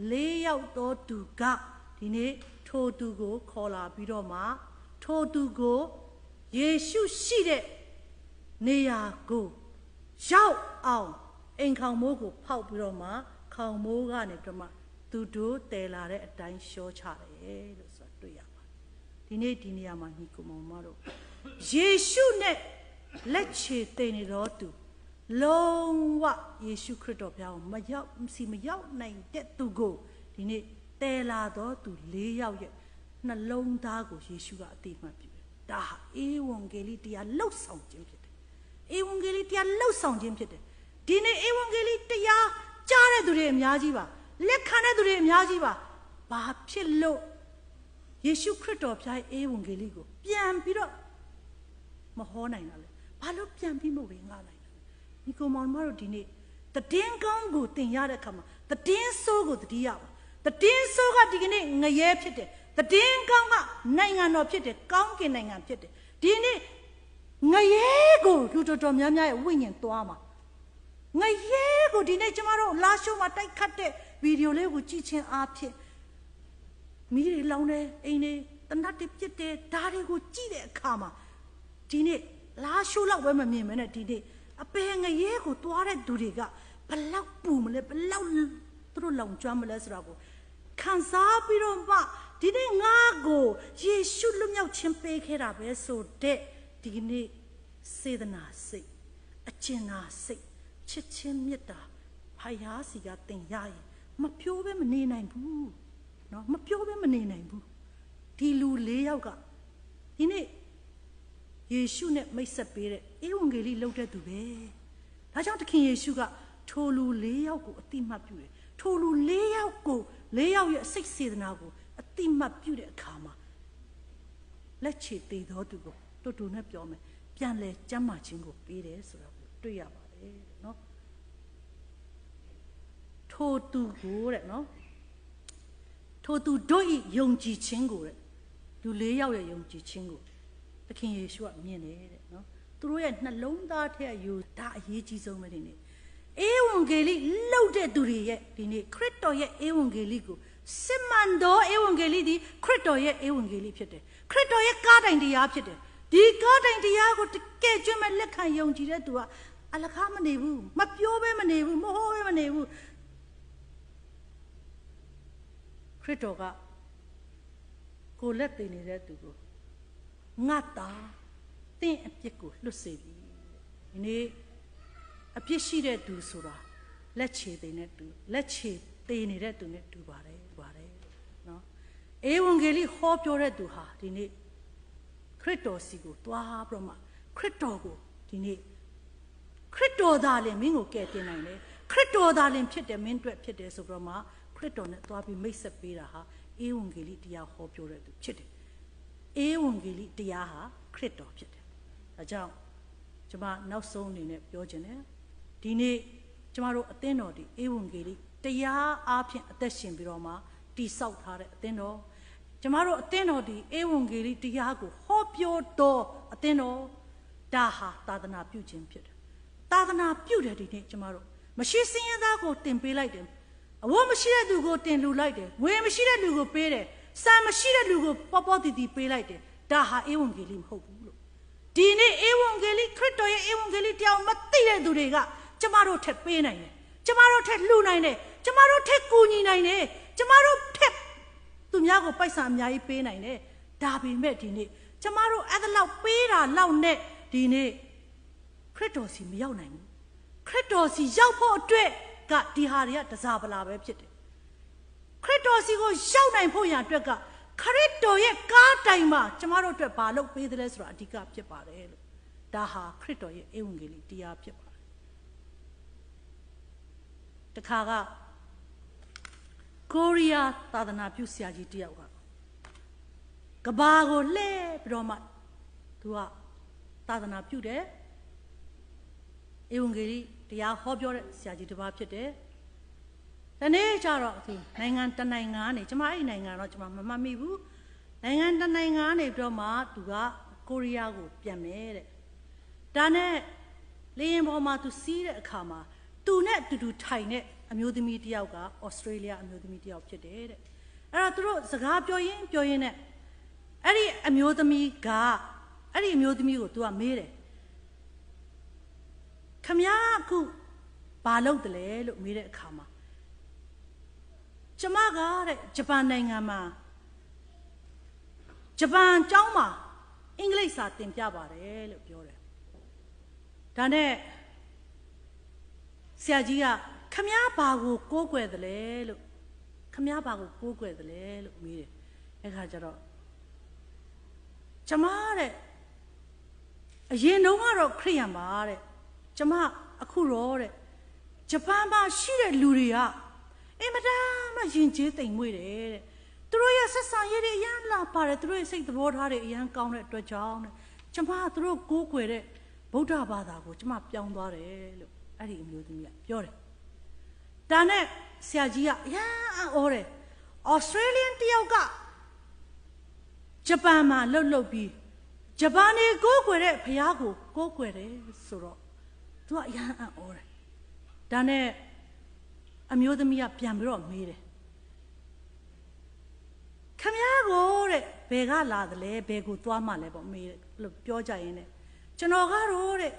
4 ယောက်သောသူကဒီနေ့ထိုသူကိုခေါ်လာပြီးတော့မှထိုသူကိုယေရှုရှိတဲ့နေရာကိုရောက်အောင်အိမ်ခေါင်မိုးကိုဖောက်ပြီးတော့မှခေါင်မိုးကနေပြီးတော့မှသူတို့တည်လာတဲ့အတိုင်းရှောချတယ်လို့ဆိုတွေ့ရပါတယ်ဒီနေ့ဒီနေရာမှာညီကိုမောင်မတို့ယေရှုနဲ့လက်ချေတည်နေတော့သူလုံးဝယေရှုခရစ်တော်ဘုရားကိုမရောက်နိုင်တဲ့သူကိုဒီနေ့တည်လာတော့သူ4 ယောက်ရဲ့နှလုံးသားကိုယေရှုကအတိအမှတ်ပြုတယ်ဒါဟာဧဝံဂေလိတရားလှုပ်ဆောင်ခြင်းဖြစ်တယ်ဧဝံဂေလိတရားလှုပ်ဆောင်ခြင်းဖြစ်တယ်ဒီနေ့ဧဝံဂေလိတရားကြားတဲ့သူတွေအများကြီးပါလက်ခံတဲ့သူတွေအများကြီးပါဘာဖြစ်လို့ယေရှုခရစ်တော်ဘုရားရဲ့ဧဝံဂေလိကိုပြန်ပြီးတော့မဟောနိုင်တာလဲဘာလို့ပြန်ပြီးမဝေငှနိုင်တာလဲဒီကောင်မောင်တို့ဒီနေ့တည်င်းကောင်းကိုသင်ရတဲ့အခါမှာတည်င်းဆိုးကိုတတိယပါတည်င်းဆိုးကဒီကနေ့ငရဲဖြစ်တယ်တည်င်းကောင်းကနိုင်ငံတော်ဖြစ်တယ်ကောင်းကင်နိုင်ငံဖြစ်တယ်ဒီနေ့ငရဲကိုလူတော်များများရဲ့ဝိညာဉ်သွားမှာငရဲကိုဒီနေ့ကျမတို့လာရှုံးမှာတိုက်ခတ်တဲ့ဗီဒီယိုလေးကိုကြည့်ချင်းအားဖြင့်မိတွေလောင်းတယ်အိမ်တွေတနတ်တွေပြစ်တယ်ဓာတ်တွေကိုကြည့်တဲ့အခါမှာဒီနေ့လာရှုံးလောက်ပဲမမြင်မနဲ့ဒီနေ့အပယ်ငရဲကိုသွားတဲ့သူတွေကဘလောက်ပူမလဲဘလောက်သူတို့လောင်ကျွမ်းမလဲဆိုတာကိုခံစားပြီးတော့မှဒီနေ့ငါကိုယေရှုလွတ်မြောက်ခြင်းပေးခဲ့တာပဲဆိုတဲ့ဒီနေ့စေတနာစိတ်အကျဉ်းနာစိတ်ချစ်ချင်းမေတ္တာဖယားစီကတင်ရရင်မပြောဘဲမနေနိုင်ဘူးနော်မပြောဘဲမနေနိုင်ဘူးဒီလူ4 ယောက်ကဒီနေ့ယေရှုနဲ့မိတ်ဆက်ပေးတဲ့ဧဝံဂေလိလုပ်တဲ့သူပဲဒါကြောင့်သခင်ယေရှုကထိုလူ4 ယောက်ကိုအတိမတ်ပြုတယ်ထိုလူ4 ယောက်ကို4 ယောက်ရဲ့စိတ်စေတနာကိုအတိမတ်ပြုတဲ့အခါမှာလက်ချေသေးသောသူကိုတူနဲ့ပြောမယ်ပြန်လဲကျမ်းမာခြင်းကိုပေးတယ်ဆိုတာကိုတွေ့ရပါတယ်နော်ထိုသူကိုတဲ့နော်ထိုသူတို့၏ယုံကြည်ခြင်းကိုတဲ့လူ4 ယောက်ရဲ့ယုံကြည်ခြင်းကိုသခင်ယေရှုကမြင်တယ်တဲ့နော်သူတို့ရဲ့နှလုံးသားထဲအယူဒါအရေးကြီးဆုံးပဲဒီနေ့ဧဝံဂေလိလှုပ်တဲ့သူတွေရဲ့ဒီနေ့ခရစ်တော်ရဲ့ဧဝံဂေလိကိုစစ်မှန်သောဧဝံဂေလိသည်ခရစ်တော်ရဲ့ဧဝံဂေလိဖြစ်တယ်ခရစ်တော်ရဲ့ကားတိုင်တရားဖြစ်တယ်ဒီကားတိုင်တရားကိုတကယ်ကျွမ်းမဲ့လက်ခံယုံကြည်တဲ့သူကအလကားမနေဘူးမပြောဘဲမနေဘူးမဟောဘဲမနေဘူးခရစ်တော်ကကိုလက်သိနေတဲ့သူကိုငါတာသင်အပြစ်ကိုလွတ်စေပြီဒီနေ့အပြစ်ရှိတဲ့သူဆိုတာလက်ချေသိနေတဲ့သူလက်ချေသိနေတဲ့သူနဲ့တူပါတယ်နော်ဧဝံဂေလိဟောပြောတဲ့သူဟာဒီနေ့ခရစ်တော်စီကိုသွားပြီးတော့မှခရစ်တော်ကိုဒီနေ့ခရစ်တော်သားလည်းမင်းကိုကယ်တင်နိုင်တယ်ခရစ်တော်သားလည်းဖြစ်တယ်မင်းအတွက်ဖြစ်တယ်ဆိုပြီးတော့မှခရစ်တော်နဲ့သွားပြီးမိတ်ဆက်ပေးတာဟာဧဝံဂေလိတရားဟောပြောတဲ့သူဖြစ်တယ်ဧဝံဂေလိတရားဟာခရစ်တော်ဖြစ်တယ်ဒါကြောင့်ကျွန်မနောက်ဆုံးအနေနဲ့ပြောချင်တယ်ဒီနေ့ကျမတို့အသင်းတော်ဒီဧဝံဂေလိတရားအားဖြင့်အသက်ရှင်ပြီးတော့မှတည်ဆောက်ထားတဲ့အသင်းတော်ကျမတို့အသင်းတော်ဒီဧဝံဂေလိတရားကိုဟောပြောတော်အသင်းတော်ဒါဟာသာသနာပြုခြင်းဖြစ်တယ်သာသနာပြုတယ်ဒီနေ့ကျမတို့မရှိစင်းရဲသားကိုတင်ပေးလိုက်တယ်အဝတ်မရှိတဲ့သူကိုတင်လှူလိုက်တယ်ငွေမရှိတဲ့လူကိုပေးတယ်စံမရှိတဲ့လူကိုပေါ်ပေါ်တီတီပေးလိုက်တယ်ဒါဟာဧဝံဂေလိမဟုတ်ဘူးလို့ဒီနေ့ဧဝံဂေလိခရစ်တော်ရဲ့ဧဝံဂေလိတရားမသိတဲ့သူတွေကကျမတို့ထက်ပေးနိုင်တယ်ကျမတို့ထက်လှူနိုင်တယ်ကျမတို့ထက်ကူညီနိုင်တယ်ကျမတို့ထက်သူများကိုပိုက်ဆံအများကြီးပေးနိုင်တယ်ဒါပေမဲ့ဒီနေ့ကျမတို့အဲ့ဒါလောက်ပေးတာလောက်နဲ့ဒီနေ့ခရစ်တော်စီမရောက်နိုင်ဘူးခရစ်တော်စီရောက်ဖို့အတွက်ကဒီဟာတွေကတစားပလာပဲဖြစ်တယ်ခရစ်တော်စီကိုရောက်နိုင်ဖို့ရအတွက်ကခရစ်တော်ရဲ့ကားတိုင်မှာကျမတို့အတွက်ဘာလုပ်ပေးသလဲဆိုတာအဓိကဖြစ်ပါတယ်လို့ဒါဟာခရစ်တော်ရဲ့ဧဝံဂေလိတရားဖြစ်ပါတယ်တခါကကိုရီးယားသာသနာပြုဆရာကြီးတယောက်ကကဘာကိုလှဲပြီးတော့မှသူကသာသနာပြုတယ်ဧဝံဂေလိတရားဟောပြောတဲ့ဆရာကြီးတစ်ပါးဖြစ်တယ်ဒီနေ့ကျတော့သူနိုင်ငံတနိုင်ငံကနေကျမအဲ့ဒီနိုင်ငံတော့ကျမမမှတ်မိဘူးနိုင်ငံတနိုင်ငံကနေပြီးတော့မှသူကကိုရီးယားကိုပြန်မယ်တဲ့ဒါနဲ့လေယာဉ်ပေါ်မှာသူစီးတဲ့အခါမှာသူနဲ့အတူတူထိုင်တဲ့အမျိုးသမီးတယောက်ကဩစတြေးလျအမျိုးသမီးတယောက်ဖြစ်တယ်တဲ့အဲ့တော့သူတို့စကားပြောရင်းနဲ့အဲ့ဒီအမျိုးသမီးကိုသူကမေးတယ်ခမည်းအခုဘာလုပ်တယ်လဲလို့မေးတဲ့အခါမှာကျမကတဲ့ဂျပန်နိုင်ငံမှာဂျပန်ကျောင်းမှာအင်္ဂလိပ်စာသင်ပြပါတယ်လို့ပြောတယ်ဒါနဲ့ဆရာကြီးကခမည်းဘာကိုကိုးကွယ်တယ်လဲလို့ခမည်းဘာကိုကိုးကွယ်တယ်လဲလို့မေးတယ်အဲ့ခါကျတော့ကျမတဲ့အရင်တုန်းကတော့ခရစ်ယာန်ပါတဲ့ကျမအခုတော့တဲ့ဂျပန်မှာရှိတဲ့လူတွေကအင်မတန်မှယဉ်ကျေးသိမ်မွေ့တယ်တဲ့သူတို့ရဲ့ဆက်ဆံရေးတွေအရန်လာပါတယ်သူတို့ရဲ့စိတ်သဘောထားတွေအရန်ကောင်းတဲ့အတွက်ကြောင့်တဲ့ကျမသူတို့ကိုးကွယ်တဲ့ဗုဒ္ဓဘာသာကိုကျမပြောင်းသွားတယ်လို့အဲ့ဒီအမျိုးသမီးကပြောတယ်ဒါနဲ့ဆရာကြီးကအရန်အော်တယ်ဩစတြေးလျတယောက်ကဂျပန်မှာလှုပ်ပြီးဂျပန်နေကိုးကွယ်တဲ့ဘုရားကိုကိုးကွယ်တယ်ဆိုတော့သူကအရန်အော်တယ်ဒါနဲ့အမျိုးသမီးကပြန်ပြီးတော့မေးတယ်ခမည်းကိုတဲ့ဘယ်ကလာသလဲဘယ်ကိုသွားမှလဲပေါ့မေးတယ်လို့ပြောကြရင်နဲ့ကျွန်တော်ကတော့တဲ့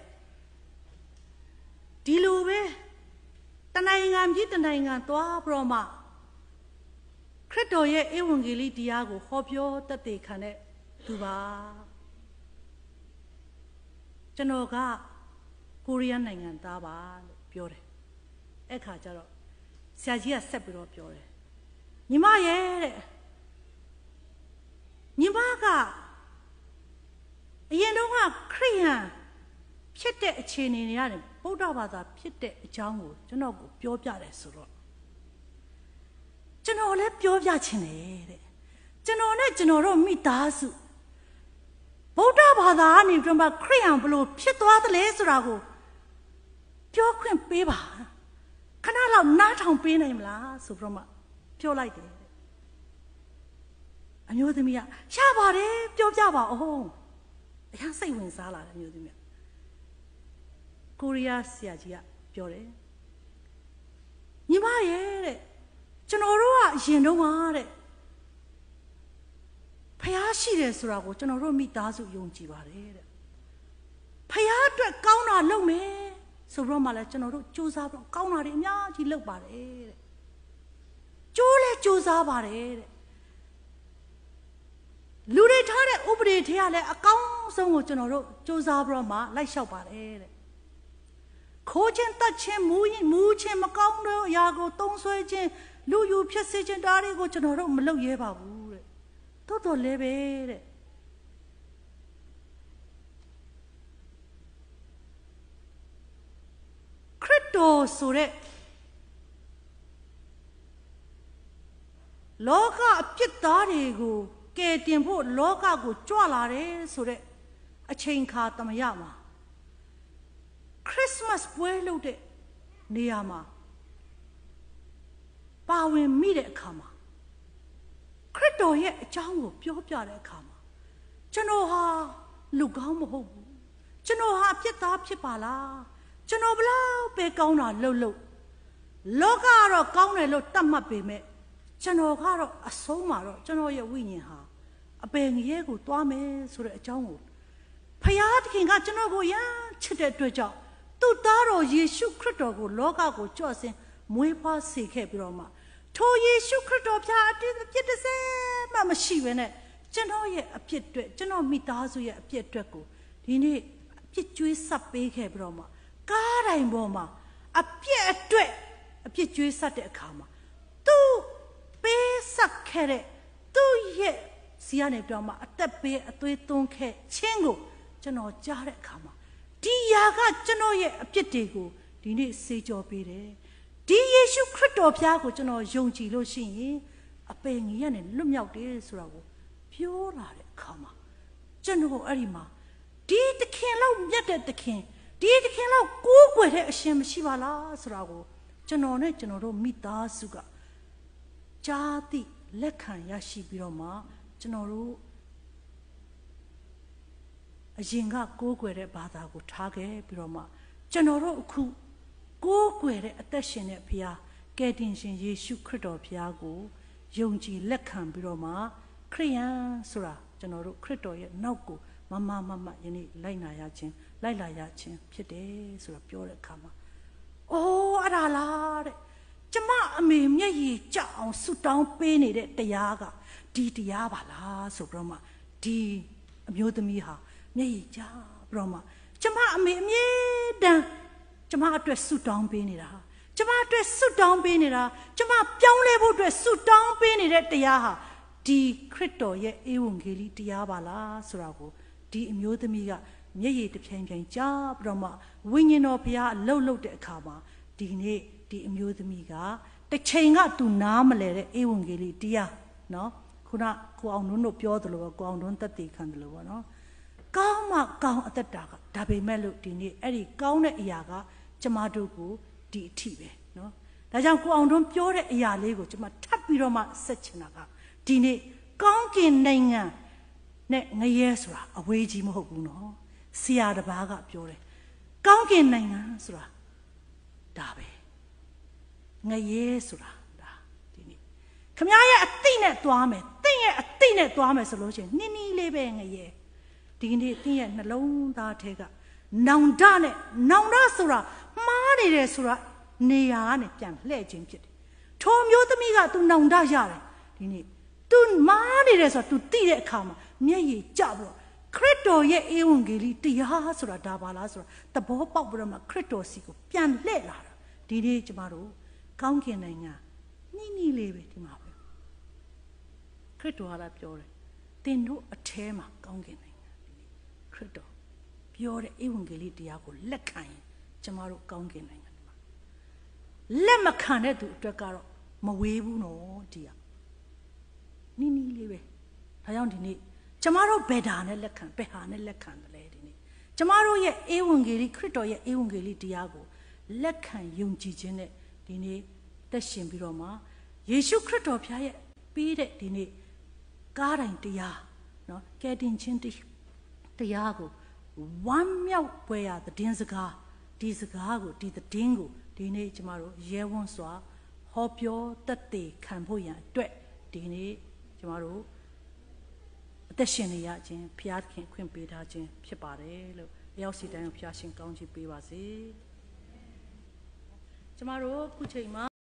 ဒီလိုပဲတနိုင်ငံပြည်တနိုင်ငံသွားပြီးတော့မှခရစ်တော်ရဲ့ဧဝံဂေလိတရားကိုဟောပြောတတ်သိခံတဲ့သူပါကျွန်တော်ကကိုရီးယားနိုင်ငံသားပါလို့ပြောတယ်အဲ့ခါကျတော့ဆရာကြီးကဆက်ပြီးတော့ပြောတယ်ညီမရဲ့တဲ့ညီမကအရင်တုန်းကခရစ်ယာန်ဖြစ်တဲ့အခြေအနေတွေရတယ်ဗုဒ္ဓဘာသာဖြစ်တဲ့အကြောင်းကိုကျွန်တော်ကိုပြောပြတယ်ဆိုတော့ကျွန်တော်လည်းပြောပြချင်တယ်တဲ့ကျွန်တော်နဲ့ကျွန်တော်တို့မိသားစုဗုဒ္ဓဘာသာကနေပြန်ပါခရစ်ယာန်ဘလို့ဖြစ်သွားသလဲဆိုတာကိုပြောခွင့်ပေးပါခဏလောက်နားထောင်ပေးနိုင်မလားဆိုပြီးတော့မှပြောလိုက်တယ်အမျိုးသမီးကရပါတယ်ပြောပြပါအောင်အရင်စိတ်ဝင်စားလာတယ်အမျိုးသမီးကကိုရီးယားဆရာကြီးကပြောတယ်ညီမရဲ့တဲ့ကျွန်တော်တို့ကအရင်တုန်းကတဲ့ဖျားရှိတယ်ဆိုတာကိုကျွန်တော်တို့မိသားစုယုံကြည်ပါတယ်တဲ့ဖျားအတွက်ကောင်းတာလုပ်မယ်ဆိုတော့မှလည်းကျွန်တော်တို့စူးစမ်းပြီးကောင်းတာတွေအများကြီးလုပ်ပါတယ်တဲ့ကြိုးလဲစူးစမ်းပါတယ်တဲ့လူတွေထားတဲ့ဥပဒေထဲကလည်းအကောင်းဆုံးကိုကျွန်တော်တို့စူးစမ်းပြီးတော့မှလိုက်လျှောက်ပါတယ်တဲ့ခိုးခြင်းတတ်ခြင်းမူခြင်းမကောင်းတဲ့အရာကိုတုံးဆွဲခြင်းလူယူဖြစ်စေခြင်းဒါတွေကိုကျွန်တော်တို့မလုပ်ရဲပါဘူးတဲ့တိုးတော်လည်းပဲတဲ့ခရစ်တော်ဆိုတဲ့လောကအပြစ်သားတွေကိုကယ်တင်ဖို့လောကကိုကြွလာတယ်ဆိုတဲ့အချိန်ခါသမယမှာခရစ်စမတ်ပွဲလုပ်တဲ့နေရာမှာပါဝင်မိတဲ့အခါမှာခရစ်တော်ရဲ့အကြောင်းကိုပြောပြတဲ့အခါမှာကျွန်တော်ဟာလူကောင်းမဟုတ်ဘူးကျွန်တော်ဟာဖြစ်သားဖြစ်ပါလားကျွန်တော်ဘလောက်ပဲကောင်းတာလှုပ်လောကကတော့ကောင်းတယ်လို့တတ်မှတ်ပေမဲ့ကျွန်တော်ကတော့အဆုံးမှာတော့ကျွန်တော်ရဲ့ဝိညာဉ်ဟာအပင်ငရဲကိုသွားမယ်ဆိုတဲ့အကြောင်းကိုဖယားသခင်ကကျွန်တော်ကိုရမ်းချစ်တဲ့အတွက်ကြောင့်သူ့သားတော်ယေရှုခရစ်တော်ကိုလောကကိုကြော့စင်မွေးဖွားစေခဲ့ပြီးတော့မှထိုယေရှုခရစ်တော်ဖျားအပြစ်တစ်စဲမှမရှိဘဲနဲ့ကျွန်တော်ရဲ့အပြစ်အတွက်ကျွန်တော်မိသားစုရဲ့အပြစ်အတွက်ကိုဒီနေ့အပြစ်ကြွေးဆပ်ပေးခဲ့ပြီးတော့မှကားတိုင်းပေါ်မှာအပြစ်အတွက်အပြစ်ကြွေးဆပ်တဲ့အခါမှာသူပေးဆက်ခဲ့တဲ့သူ့ရဲ့စီကနေပြောမှအသက်ပေးအသွေးသွန်းခဲ့ခြင်းကိုကျွန်တော်ကြားတဲ့အခါမှာဒီຢာကကျွန်တော်ရဲ့အပြစ်တွေကိုဒီနေ့စေကြောပေးတယ်ဒီယေရှုခရစ်တော်ဖျားကိုကျွန်တော်ယုံကြည်လို့ရှိရင်အပင်ငရဲနဲ့လွတ်မြောက်တယ်ဆိုတာကိုပြောလာတဲ့အခါမှာကျွန်တော်အဲ့ဒီမှာဒီသခင်လောက်မြတ်တဲ့သခင်ဒီသခင်လောက်ကိုးကွယ်တဲ့အရှင်မရှိပါလားဆိုတာကိုကျွန်တော်နဲ့ကျွန်တော်တို့မိသားစုကကြားသိလက်ခံရရှိပြီးတော့မှကျွန်တော်တို့အရင်ကကိုးကွယ်တဲ့ဘာသာကိုထားခဲ့ပြီးတော့မှကျွန်တော်တို့အခုကိုးကွယ်တဲ့အသက်ရှင်တဲ့ဘုရားကယ်တင်ရှင်ယေရှုခရစ်တော်ဘုရားကိုယုံကြည်လက်ခံပြီးတော့မှခရိယန်ဆိုတာကျွန်တော်တို့ခရစ်တော်ရဲ့နောက်ကိုမယနေ့လိုက်လာရခြင်းဖြစ်တယ်ဆိုတာပြောတဲ့အခါမှာအိုးအဲ့ဒါလားတဲ့ကျမအမေမျက်ရည်ကျအောင်ဆူတောင်းပေးနေတဲ့တရားကဒီတရားပါလားဆိုပြီးတော့မှဒီအမျိုးသမီးဟာမျက်ရည်ကျပြီးတော့မှကျမအမေအမြဲတမ်းကျမအတွက်ဆူတောင်းပေးနေတာကျမအတွက်ဆူတောင်းပေးနေတာကျမပြောင်းလဲဖို့အတွက်ဆူတောင်းပေးနေတဲ့တရားဟာဒီခရစ်တော်ရဲ့ဧဝံဂေလိတရားပါလားဆိုတာကိုဒီအမျိုးသမီးကမျက်ရည်တစ်ပြိုင်ကြားပြီးတော့မှဝိညာဉ်တော်ဘုရားအလုတ်လုတ်တဲ့အခါမှာဒီနေ့ဒီအမျိုးသမီးကတစ်ချိန်ကသူနားမလဲတဲ့ဧဝံဂေလိတရားနော်ခုနကိုအောင်တွန်းတို့ပြောသလိုပဲကိုအောင်တွန်းသက်သေခံတယ်လို့ပေါ့နော်ကောင်းမှကောင်းအသက်တာကဒါပေမဲ့လို့ဒီနေ့အဲ့ဒီကောင်းတဲ့အရာကကျမတို့ကိုဒီအထိပဲနော်ဒါကြောင့်ကိုအောင်တွန်းပြောတဲ့အရာလေးကိုကျမထပ်ပြီးတော့မှဆက်ချင်တာကဒီနေ့ကောင်းကင်နိုင်ငံနဲ့ငရဲဆိုတာအဝေးကြီးမဟုတ်ဘူးနော်ဆရာတစ်ပါးကပြောတယ်ကောင်းကင်နိုင်ငံဆိုတာဒါပဲငရဲဆိုတာဒါဒီနေ့ခမရဲ့အသိနဲ့သွားမယ်တင့်ရဲ့အသိနဲ့သွားမယ်ဆိုလို့ရှိရင်နင်းနီးလေးပဲငရဲဒီနေ့တင့်ရဲ့နှလုံးသားထဲကနောင်တဆိုတာမှားနေတယ်ဆိုတာနေရာကနေပြန်လှည့်ခြင်းဖြစ်တယ်ထိုမျိုးသမီးကသူနောင်တရတယ်ဒီနေ့သူမားနေတယ်ဆိုတာသူသိတဲ့အခါမှာမျက်ရည်ကျပြီးတော့ခရစ်တော်ရဲ့ဧဝံဂေလိတရားဆိုတာဒါပါလားဆိုတာသဘောပေါက်ပြီးတော့မှခရစ်တော်စီကိုပြန်လှည့်လာတာဒီနေ့ကျမတို့ကောင်းကင်နိုင်ငံနီးလေးပဲဒီမှာပဲခရစ်တော်ကလည်းပြောတယ်တင်တို့အထဲမှာကောင်းကင်နိုင်ငံဒီနေ့ခရစ်တော်ပြောတဲ့ဧဝံဂေလိတရားကိုလက်ခံရင်ကျမတို့ကောင်းကင်နိုင်ငံဒီမှာလက်မခံတဲ့သူအတွက်ကတော့မဝေးဘူးနော်ဒီကနီးလေးပဲဒါကြောင့်ဒီနေ့ကျမတို့ဘယ်ဟာနဲ့လက်ခံတယ်လဲဒီနေ့ကျမတို့ရဲ့ဧဝံဂေလိခရစ်တော်ရဲ့ဧဝံဂေလိတရားကိုလက်ခံယုံကြည်ခြင်းနဲ့ဒီနေ့သက်ရှင်ပြီးတော့မှယေရှုခရစ်တော်ဖျားရဲ့ပေးတဲ့ဒီနေ့ကားတိုင်းတရားနော်ကယ်တင်ခြင်းတရားကိုဝမ်းမြောက်ပွဲရသတင်းစကားဒီစကားကိုဒီသတင်းကိုဒီနေ့ကျမတို့ရဲဝံ့စွာဟောပြောသက်သေခံဖို့ရန်အတွက်ဒီနေ့ကျမတို့အသက်ရှင်နေရခြင်းဘုရားသခင်ခွင့်ပေးထားခြင်းဖြစ်ပါတယ်လို့အရောက်စီတိုင်းကိုဘုရားရှင်ကောင်းချီးပေးပါစေကျမတို့ခုချိန်မှာ